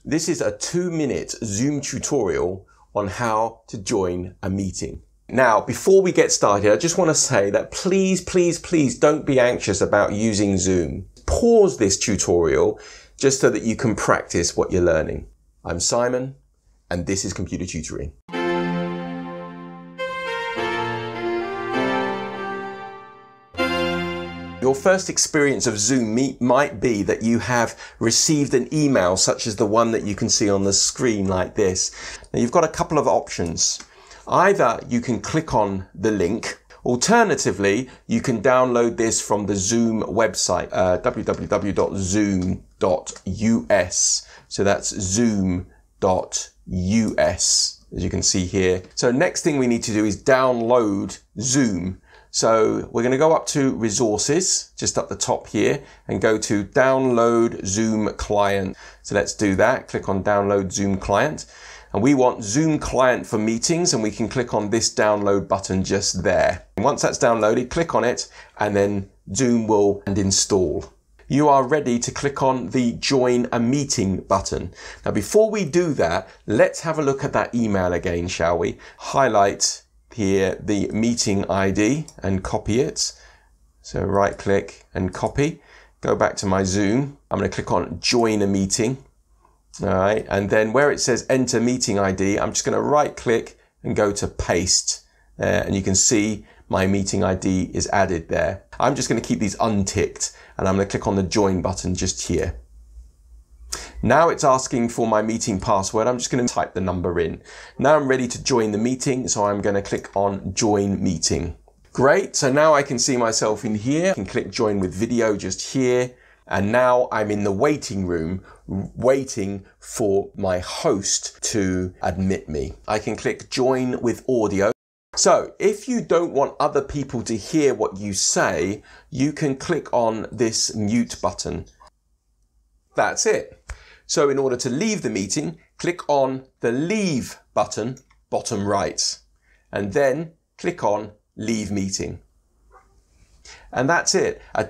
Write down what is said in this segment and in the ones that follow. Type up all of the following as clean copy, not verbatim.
This is a 2-minute Zoom tutorial on how to join a meeting. Now, before we get started, I just want to say that please don't be anxious about using Zoom. Pause this tutorial just so that you can practice what you're learning. I'm Simon, and this is Computer Tutoring. Your first experience of Zoom Meet might be that you have received an email such as the one that you can see on the screen like this. Now you've got a couple of options. Either you can click on the link, alternatively you can download this from the Zoom website, www.zoom.us. So that's zoom.us, as you can see here. So next thing we need to do is download Zoom. So we're going to go up to resources, just up the top here, and go to download Zoom client. So let's do that. Click on download Zoom client. And we want Zoom client for meetings, and we can click on this download button just there. And once that's downloaded, click on it, and then Zoom will install. You are ready to click on the join a meeting button. Now before we do that, let's have a look at that email again, shall we? Highlight here the meeting ID and copy it. So right click and copy. Go back to my Zoom. I'm going to click on join a meeting. All right, and then where it says enter meeting ID, I'm just going to right click and go to paste. And you can see my meeting ID is added there. I'm just going to keep these unticked, and I'm going to click on the join button just here. Now it's asking for my meeting password. I'm just going to type the number in. Now I'm ready to join the meeting, so I'm going to click on join meeting. Great, so now I can see myself in here. I can click join with video just here. And now I'm in the waiting room, waiting for my host to admit me. I can click join with audio. So if you don't want other people to hear what you say, you can click on this mute button. That's it. So in order to leave the meeting, click on the leave button, bottom right, and then click on leave meeting. And that's it. A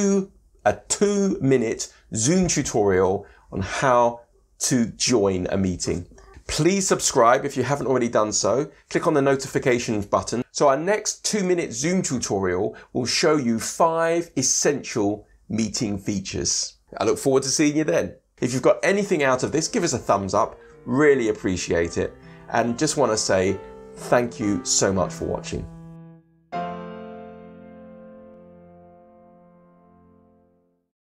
2-minute Zoom tutorial on how to join a meeting. Please subscribe if you haven't already done so. Click on the notifications button. So our next 2-minute Zoom tutorial will show you 5 essential meeting features. I look forward to seeing you then. If you've got anything out of this, give us a thumbs up. Really appreciate it. And just want to say thank you so much for watching.